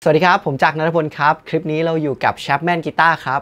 สวัสดีครับผมจักรณัฐพลครับคลิปนี้เราอยู่กับ Chapman Guitar ครับ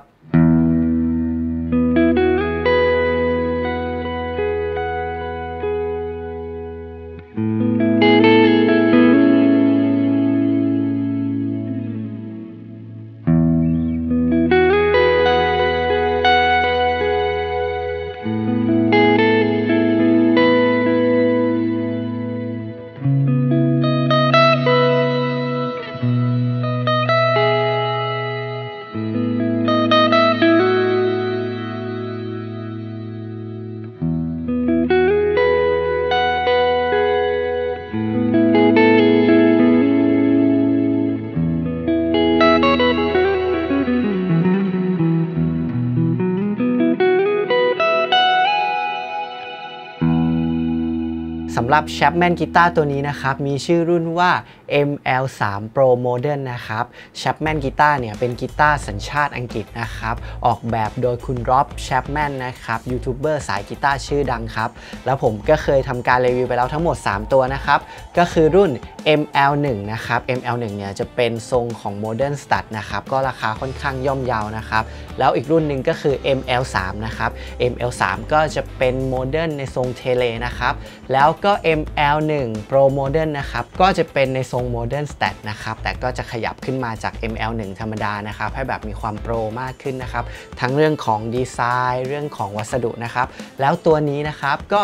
สำหรับ Chapman Guitar ตัวนี้นะครับมีชื่อรุ่นว่า ML3 Pro Modern นะครับ Chapman Guitar เนี่ยเป็นกีตาร์สัญชาติอังกฤษนะครับออกแบบโดยคุณร็อบ Chapman นะครับยูทูบเบอร์สายกีตาร์ชื่อดังครับแล้วผมก็เคยทำการรีวิวไปแล้วทั้งหมด3ตัวนะครับก็คือรุ่น ML1 นะครับ ML1 เนี่ยจะเป็นทรงของ Modern Stud นะครับก็ราคาค่อนข้างย่อมเยานะครับแล้วอีกรุ่นหนึ่งก็คือ ML3 นะครับ ML3 ก็จะเป็น Modern ในทรงเทเลนะครับแล้วก็ ML1 Pro Modern นะครับก็จะเป็นในทรง Modern Stat นะครับแต่ก็จะขยับขึ้นมาจาก ML1 ธรรมดานะครับให้แบบมีความโปรมากขึ้นนะครับทั้งเรื่องของดีไซน์เรื่องของวัสดุนะครับแล้วตัวนี้นะครับก็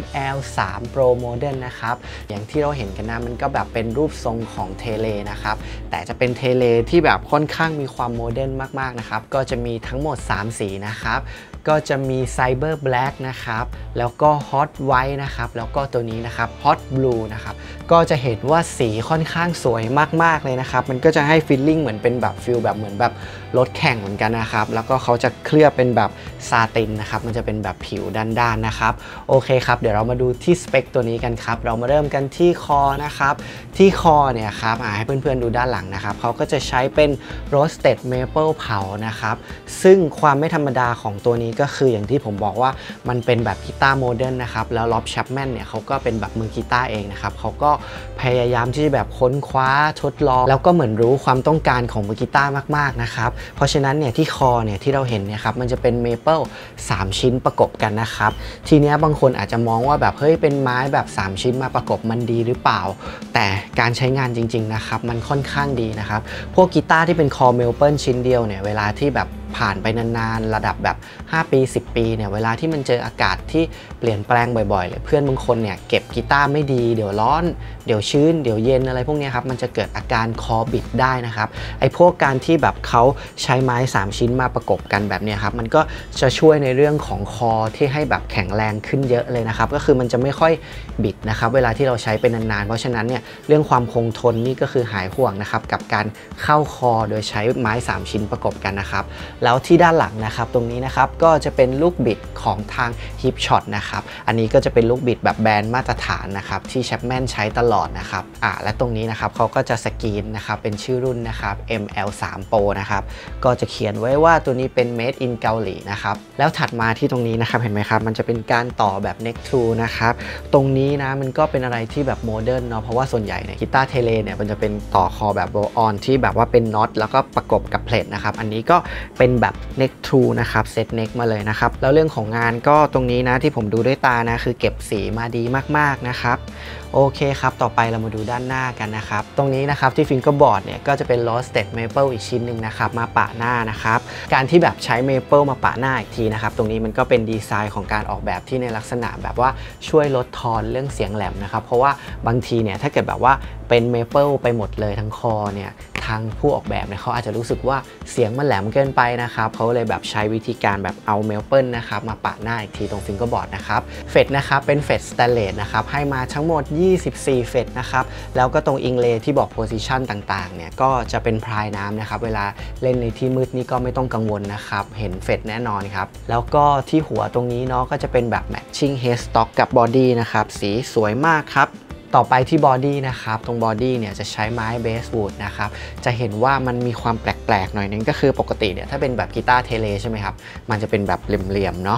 ML3 Pro Modern นะครับอย่างที่เราเห็นกันนะมันก็แบบเป็นรูปทรงของเทเลนะครับแต่จะเป็นเทเลที่แบบค่อนข้างมีความโมเดิร์นมากๆนะครับก็จะมีทั้งหมด3สีนะครับก็จะมี Cyber Black นะครับแล้วก็ Hot White นะครับแล้วก็ตัวนี้นะครับ Hot Blue นะครับก็จะเห็นว่าสีค่อนข้างสวยมากๆเลยนะครับมันก็จะให้ feeling เหมือนเป็นแบบฟีลแบบเหมือนแบบรถแข่งเหมือนกันนะครับแล้วก็เขาจะเคลือบเป็นแบบซาตินนะครับมันจะเป็นแบบผิวด้านๆนะครับโอเคครับเดี๋ยวเรามาดูที่สเปคตัวนี้กันครับเรามาเริ่มกันที่คอนะครับที่คอเนี่ยครับให้เพื่อนๆดูด้านหลังนะครับเขาก็จะใช้เป็น Roasted Maple เผานะครับซึ่งความไม่ธรรมดาของตัวนี้ก็คืออย่างที่ผมบอกว่ามันเป็นแบบกีตาร์โมเดิร์นนะครับแล้วล็อบ Chapman เนี่ยเขาก็เป็นแบบมือกีตาร์เองนะครับเขาก็พยายามที่จะแบบค้นคว้าทดลองแล้วก็เหมือนรู้ความต้องการของมือกีตาร์มากๆนะครับเพราะฉะนั้นเนี่ยที่คอเนี่ยที่เราเห็นเนี่ยครับมันจะเป็นเมเปิล3ชิ้นประกบกันนะครับทีนี้บางคนอาจจะมองว่าแบบเฮ้ยเป็นไม้แบบ3ชิ้นมาประกบมันดีหรือเปล่าแต่การใช้งานจริงๆนะครับมันค่อนข้างดีนะครับพวกกีตาร์ที่เป็นคอเมเปิลชิ้นเดียวเนี่ยเวลาที่แบบผ่านไปนานๆระดับแบบ5ปี10ปีเนี่ยเวลาที่มันเจออากาศที่เปลี่ยนแปลงบ่อยๆเลยเพื่อนบางคนเนี่ยเก็บกีตาร์ไม่ดีเดี๋ยวร้อนเดี๋ยวชื้นเดี๋ยวเย็นอะไรพวกนี้ครับมันจะเกิดอาการคอบิดได้นะครับไอ้พวกการที่แบบเขาใช้ไม้3ชิ้นมาประกบกันแบบนี้ครับมันก็จะช่วยในเรื่องของคอที่ให้แบบแข็งแรงขึ้นเยอะเลยนะครับก็คือมันจะไม่ค่อยบิดนะครับเวลาที่เราใช้เป็นนานๆเพราะฉะนั้นเนี่ยเรื่องความคงทนนี่ก็คือหายห่วงนะครับกับการเข้าคอโดยใช้ไม้3ชิ้นประกบกันนะครับแล้วที่ด้านหลังนะครับตรงนี้นะครับก็จะเป็นลูกบิดของทาง Hip Shot นะครับอันนี้ก็จะเป็นลูกบิดแบบแบรนด์มาตรฐานนะครับที่ Chapman ใช้ตลอดนะครับและตรงนี้นะครับเขาก็จะสกรีนนะครับเป็นชื่อรุ่นนะครับ ML3 Pro นะครับก็จะเขียนไว้ว่าตัวนี้เป็น Made in เกาหลีนะครับแล้วถัดมาที่ตรงนี้นะครับเห็นไหมครับมันจะเป็นการต่อแบบ Neck True นะครับตรงนี้นะมันก็เป็นอะไรที่แบบโมเดิร์นเนาะเพราะว่าส่วนใหญ่เนี่ยกีตาร์เทเลเนี่ยมันจะเป็นต่อคอแบบโรลออนที่แบบว่าเป็นน็อตแล้วก็ประกบกับเพลทนะครับอันนี้ก็เป็นแบบ Neck True นะครับเซต Neck มาเลยนะครับแล้วเรื่องของงานก็ตรงนี้นะที่ผมดูด้วยตานะคือเก็บสีมาดีมากๆนะครับโอเคครับต่อไปเรามาดูด้านหน้ากันนะครับตรงนี้นะครับที่ฟิงเกอร์บอร์ดเนี่ยก็จะเป็น Roasted Maple อีกชิ้นหนึ่งนะครับมาปะหน้านะครับการที่แบบใช้ Maple มาปะหน้าอีกทีนะครับตรงนี้มันก็เป็นดีไซน์ของการออกแบบที่ในลักษณะแบบว่าช่วยลดทอนเรื่องเสียงแหลมนะครับเพราะว่าบางทีเนี่ยถ้าเกิดแบบว่าเป็น Maple ไปหมดเลยทั้งคอเนี่ยทางผู้ออกแบบเนี่ยเขาอาจจะรู้สึกว่าเสียงมันแหลมเกินไปนะครับเขาเลยแบบใช้วิธีการแบบเอาเมลเปิลนะครับมาปะหน้าอีกทีตรงฟิงเกอร์บอร์ดนะครับเฟดนะครับเป็นเฟดสแตนเลสนะครับให้มาทั้งหมด24เฟดนะครับแล้วก็ตรงอิงเลที่บอกโพซิชันต่างๆเนี่ยก็จะเป็นพรายน้ำนะครับเวลาเล่นในที่มืดนี่ก็ไม่ต้องกังวลนะครับเห็นเฟดแน่นอนครับแล้วก็ที่หัวตรงนี้เนาะก็จะเป็นแบบ matching headstock กับบอดี้นะครับสีสวยมากครับต่อไปที่บอดี้นะครับตรงบอดี้เนี่ยจะใช้ไม้เบสวูดนะครับจะเห็นว่ามันมีความแปลกๆหน่อยนึงก็คือปกติเนี่ยถ้าเป็นแบบกีตาร์เทเลใช่ไหมครับมันจะเป็นแบบเหลี่ยมๆเนาะ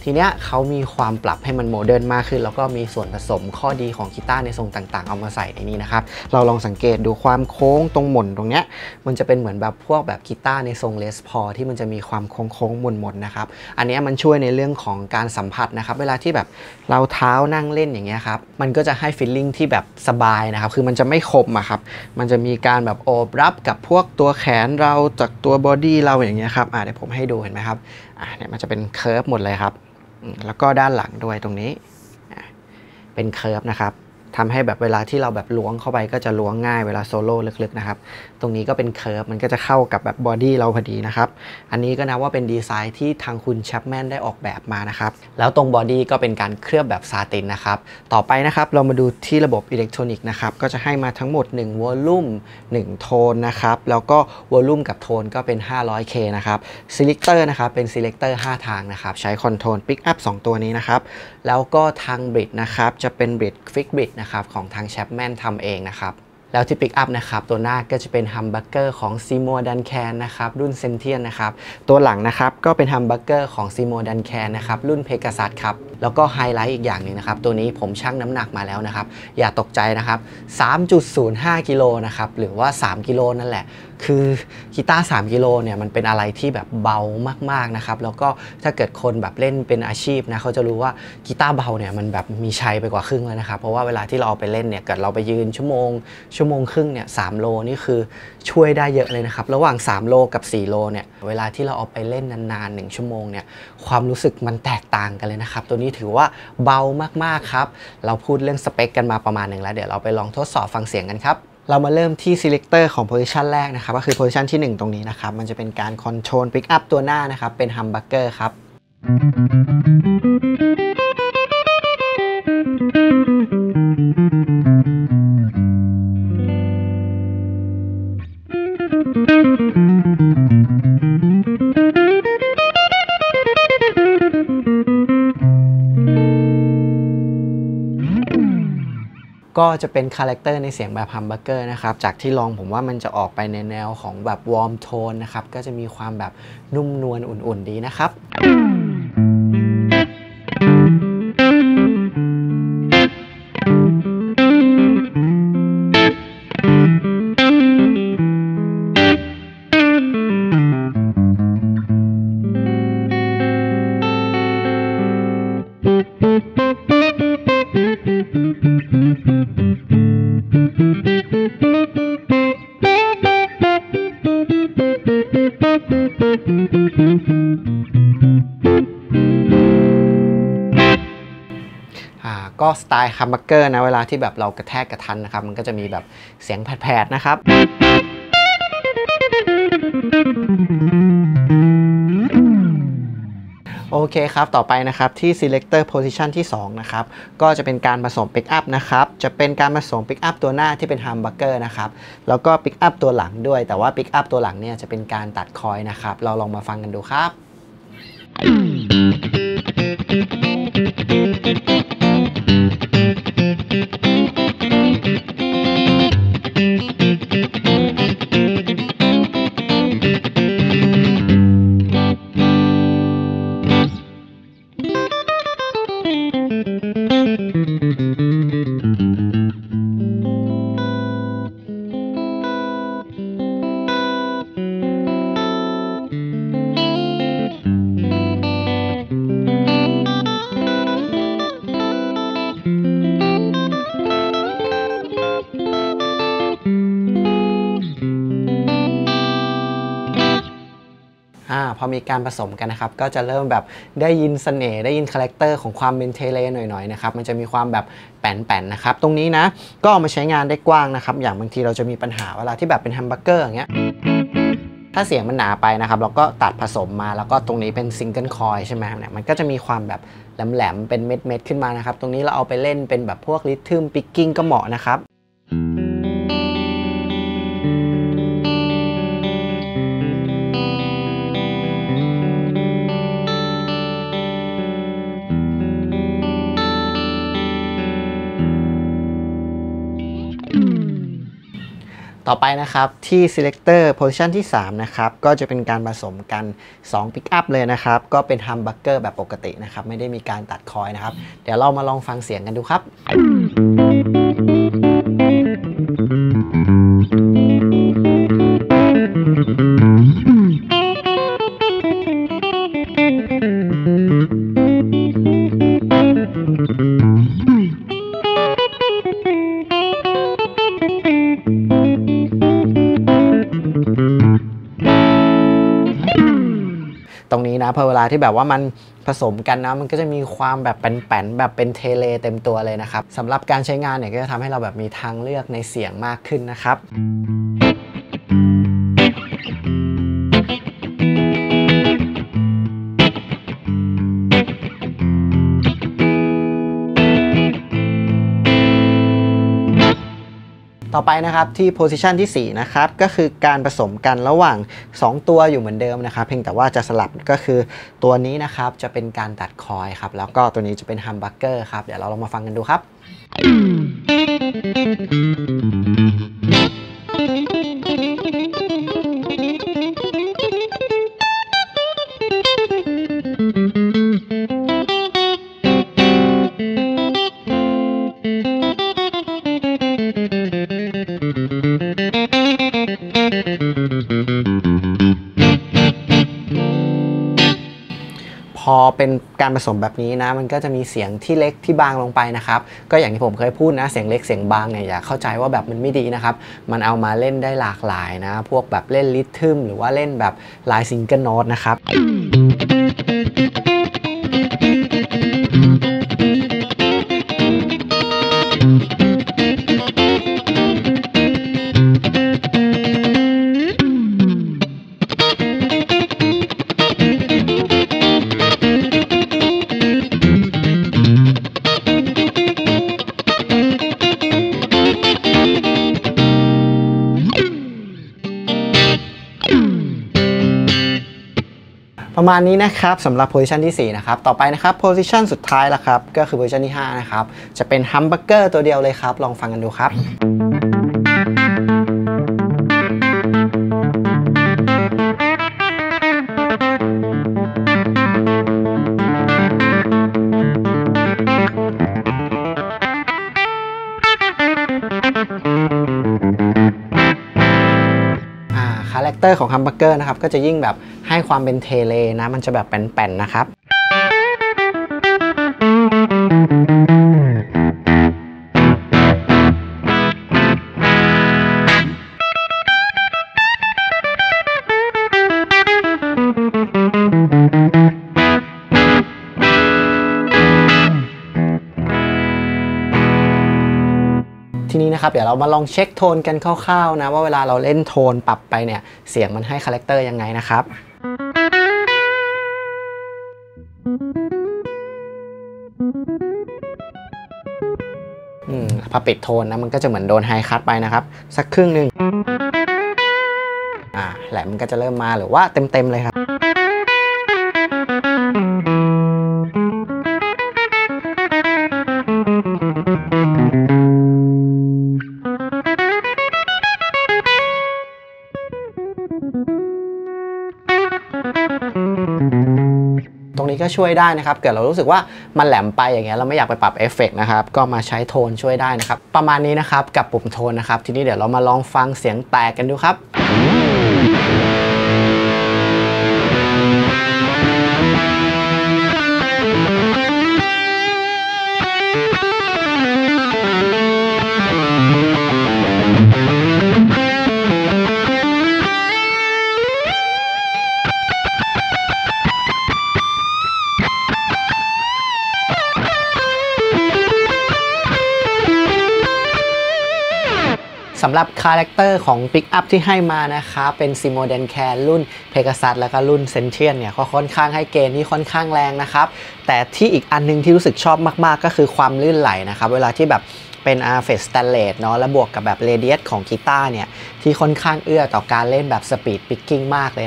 ทีเนี้ยเขามีความปรับให้มันโมเดิร์นมากขึ้นแล้วก็มีส่วนผสมข้อดีของกีตาร์ในทรงต่างๆเอามาใส่ในนี้นะครับเราลองสังเกตดูความโค้งตรงหม่นตรงเนี้ยมันจะเป็นเหมือนแบบพวกแบบกีตาร์ในทรงเลสพอลที่มันจะมีความโค้งๆหม่นๆนะครับอันนี้มันช่วยในเรื่องของการสัมผัสนะครับเวลาที่แบบเราเท้านั่งเล่นอย่างเงี้ยครับมันก็จะให้ฟีลลิ่งที่แบบสบายนะครับคือมันจะไม่คมอะครับมันจะมีการแบบโอบรับกับพวกตัวแขนเราจากตัวบอดี้เราอย่างเงี้ยครับเดี๋ยวผมให้ดูเห็นไหมครับเนี่ยมันจะเป็นเคิร์ฟหมดเลยครับแล้วก็ด้านหลังด้วยตรงนี้เป็นเคิร์ฟนะครับทำให้แบบเวลาที่เราแบบล้วงเข้าไปก็จะล้วงง่ายเวลาโซโล่ลึกๆนะครับตรงนี้ก็เป็นเคิร์ฟมันก็จะเข้ากับแบบบอดี้เราพอดีนะครับอันนี้ก็นับว่าเป็นดีไซน์ที่ทางคุณแชปแมนได้ออกแบบมานะครับแล้วตรงบอดี้ก็เป็นการเคลือบแบบซาตินนะครับต่อไปนะครับเรามาดูที่ระบบอิเล็กทรอนิกส์นะครับก็จะให้มาทั้งหมด1วอลลุ่ม1โทนนะครับแล้วก็วอลลุ่มกับโทนก็เป็น 500K นะครับซีเลคเตอร์นะครับเป็นซีเลคเตอร์5ทางนะครับใช้คอนโทรลปิกอัพ2ตัวนี้นะครับแล้วก็ทางบริดนะครับจะเป็นบริดฟิกบริดนะครับของทางแชปแมนทำเองนะครับแล้วที่ปิกอัพนะครับตัวหน้าก็จะเป็นฮัมบักเกอร์ของซีโมดันแคนนะครับรุ่นเซนเทียนนะครับตัวหลังนะครับก็เป็นฮัมบักเกอร์ของซีโมดันแคนนะครับรุ่นเพกาซัสครับแล้วก็ไฮไลท์อีกอย่างหนึ่งนะครับตัวนี้ผมชั่งน้ำหนักมาแล้วนะครับอย่าตกใจนะครับ 3.05 กิโลนะครับหรือว่า3กิโลนั่นแหละคือกีตาร์3กิโลเนี่ยมันเป็นอะไรที่แบบเบามากๆนะครับแล้วก็ถ้าเกิดคนแบบเล่นเป็นอาชีพนะเขาจะรู้ว่ากีตาร์เบาเนี่ยมันแบบมีชัยไปกว่าครึ่งแล้วนะครับเพราะว่าเวลาที่เราเอาไปเล่นเนี่ยเกิดเราไปยืนชั่วโมงครึ่งเนี่ย3โลนี่คือช่วยได้เยอะเลยนะครับระหว่าง3โลกับ4โลเนี่ยเวลาที่เราเอาไปเล่นนานๆ1ชั่วโมงเนี่ยความรู้สึกมันแตกต่างกันเลยนะครับตัวนี้ถือว่าเบามากๆครับเราพูดเรื่องสเปคกันมาประมาณหนึ่งแล้วเดี๋ยวเราไปลองทดสอบฟังเสียงกันครับเรามาเริ่มที่ selector ของ position แรกนะครับก็คือ position ที่1ตรงนี้นะครับมันจะเป็นการ control pick up ตัวหน้านะครับเป็น humbucker ครับก็จะเป็นคาแรคเตอร์ในเสียงแบบฮัมบักเกอร์นะครับจากที่ลองผมว่ามันจะออกไปในแนวของแบบวอร์มโทนนะครับก็จะมีความแบบนุ่มนวลอุ่นๆดีนะครับก็สไตล์ฮัมบักเกอร์นะเวลาที่แบบเรากระแทกกระทันนะครับมันก็จะมีแบบเสียงแผดๆนะครับโอเคครับต่อไปนะครับที่ selector position ที่2นะครับก็จะเป็นการผสม pick up นะครับจะเป็นการผสม pick up ตัวหน้าที่เป็น humbucker นะครับแล้วก็ pick up ตัวหลังด้วยแต่ว่า pick up ตัวหลังเนี่ยจะเป็นการตัดคอยนะครับเราลองมาฟังกันดูครับพอมีการผสมกันนะครับก็จะเริ่มแบบได้ยินเสน่ห์ได้ยินคาแรคเตอร์ของความเป็นเทเลหน่อยๆนะครับมันจะมีความแบบแป่นๆนะครับตรงนี้นะก็เอามาใช้งานได้กว้างนะครับอย่างบางทีเราจะมีปัญหาเวลาที่แบบเป็นฮัมบักเกอร์อย่างเงี้ยถ้าเสียงมันหนาไปนะครับเราก็ตัดผสมมาแล้วก็ตรงนี้เป็นซิงเกิลคอยใช่ไหมเนี่ยมันก็จะมีความแบบแหลมๆเป็นเม็ดๆขึ้นมานะครับตรงนี้เราเอาไปเล่นเป็นแบบพวกริทึมปิกกิ้งก็เหมาะนะครับต่อไปนะครับที่ selector position ที่3นะครับก็จะเป็นการผสมกัน2 pick up เลยนะครับก็เป็น humbucker แบบปกตินะครับไม่ได้มีการตัดคอยนะครับเดี๋ยวเรามาลองฟังเสียงกันดูครับตรงนี้นะพอเวลาที่แบบว่ามันผสมกันนะมันก็จะมีความแบบแป้นๆแบบเป็นเทเลเต็มตัวเลยนะครับสำหรับการใช้งานเนี่ยก็จะทำให้เราแบบมีทางเลือกในเสียงมากขึ้นนะครับต่อไปนะครับที่ position ที่4นะครับก็คือการผสมกันระหว่าง2ตัวอยู่เหมือนเดิมนะครับเพียงแต่ว่าจะสลับก็คือตัวนี้นะครับจะเป็นการตัดคอยครับแล้วก็ตัวนี้จะเป็น humbucker ครับเดี๋ยวเราลองมาฟังกันดูครับพอเป็นการผสมแบบนี้นะมันก็จะมีเสียงที่เล็กที่บางลงไปนะครับก็อย่างที่ผมเคยพูดนะเสียงเล็กเสียงบางเนี่ยอย่าเข้าใจว่าแบบมันไม่ดีนะครับมันเอามาเล่นได้หลากหลายนะพวกแบบเล่นริทึมหรือว่าเล่นแบบลายซิงเกิลโน้ตนะครับประมาณนี้นะครับสำหรับ position ที่4นะครับต่อไปนะครับ position สุดท้ายแล้วครับก็คือ position ที่5นะครับจะเป็น humbucker ตัวเดียวเลยครับลองฟังกันดูครับคาแรคเตอร์ของ humbucker นะครับก็จะยิ่งแบบให้ความเป็นเทเลนะมันจะแบบแป้นๆนะครับทีนี้นะครับเดี๋ยวเรามาลองเช็คโทนกันคร่าวๆนะว่าเวลาเราเล่นโทนปรับไปเนี่ยเสียงมันให้คาแรคเตอร์ยังไงนะครับพอปิดโทนนะมันก็จะเหมือนโดนไฮคัทไปนะครับสักครึ่งหนึ่งแหละมันก็จะเริ่มมาหรือว่าเต็มๆเลยครับตรงนี้ก็ช่วยได้นะครับเกิดเรารู้สึกว่ามันแหลมไปอย่างเงี้ยเราไม่อยากไปปรับเอฟเฟกต์นะครับก็มาใช้โทนช่วยได้นะครับประมาณนี้นะครับกับปุ่มโทนนะครับทีนี้เดี๋ยวเรามาลองฟังเสียงแตกกันดูครับสำหรับคาแรคเตอร์ของ Pick Up ที่ให้มานะคะเป็น Simoden Can รุ่น Pegasus แล้วก็รุ่น Sentient เนี่ยก็ค่อนข้างให้เกณฑ์ที่ค่อนข้างแรงนะครับแต่ที่อีกอันนึงที่รู้สึกชอบมากๆก็คือความลื่นไหลนะครับเวลาที่แบบเป็น RFET Stainless เนาะและบวกกับแบบ Radius ของกีตาร์เนี่ยที่ค่อนข้างเอื้อต่อการเล่นแบบ Speed Picking มากเลย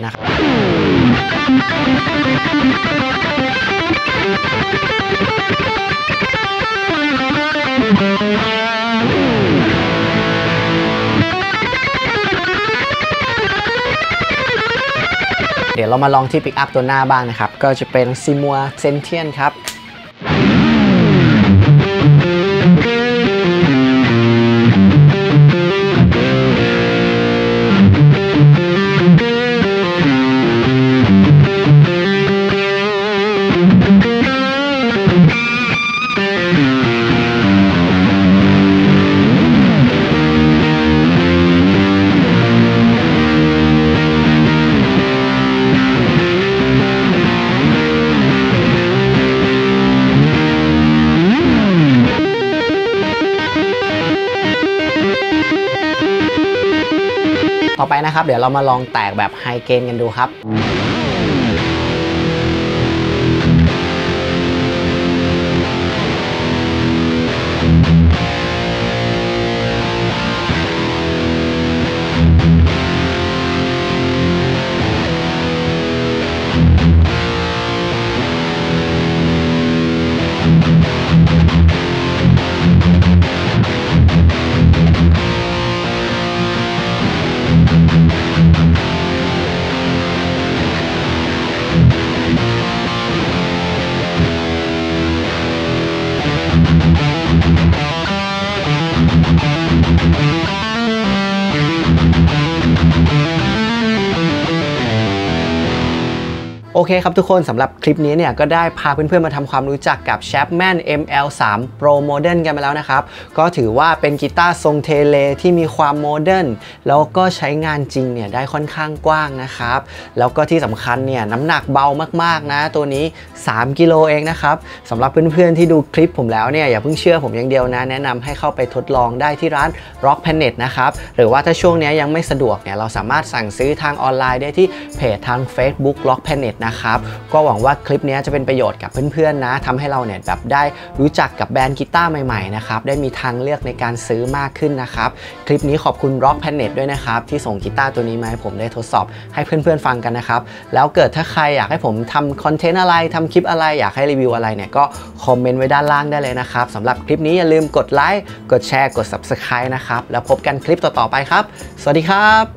นะครับเดี๋ยวเรามาลองที่ปิกอัพตัวหน้าบ้างนะครับก็จะเป็น Simua Sentient ครับต่อไปนะครับเดี๋ยวเรามาลองแตกแบบไฮเกนกันดูครับโอเคครับทุกคนสำหรับคลิปนี้เนี่ยก็ได้พาเพื่อนๆมาทำความรู้จักกับ Chapman ML3 Pro Modern กันไปแล้วนะครับก็ถือว่าเป็นกีตาร์ทรงเทเลที่มีความโมเดิร์นแล้วก็ใช้งานจริงเนี่ยได้ค่อนข้างกว้างนะครับแล้วก็ที่สำคัญเนี่ยน้ำหนักเบามากๆนะตัวนี้3 กิโลเองนะครับสำหรับเพื่อนๆที่ดูคลิปผมแล้วเนี่ยอย่าเพิ่งเชื่อผมอย่างเดียวนะแนะนำให้เข้าไปทดลองได้ที่ร้าน Rock Planet นะครับหรือว่าถ้าช่วงนี้ยังไม่สะดวกเนี่ยเราสามารถสั่งซื้อทางออนไลน์ได้ที่เพจทาง Facebook Rock Planetนะครับก็หวังว่าคลิปนี้จะเป็นประโยชน์กับเพื่อนๆนะทำให้เราเนี่ยแบบได้รู้จักกับแบรนด์กีตาร์ใหม่ๆนะครับได้มีทางเลือกในการซื้อมากขึ้นนะครับคลิปนี้ขอบคุณ Rock Planet ด้วยนะครับที่ส่งกีตาร์ตัวนี้มาให้ผมได้ทดสอบให้เพื่อนๆฟังกันนะครับแล้วเกิดถ้าใครอยากให้ผมทำคอนเทนต์อะไรทำคลิปอะไรอยากให้รีวิวอะไรเนี่ยก็คอมเมนต์ไว้ด้านล่างได้เลยนะครับสำหรับคลิปนี้อย่าลืมกดไลค์กดแชร์กด Subscribe นะครับแล้วพบกันคลิปต่อๆไปครับสวัสดีครับ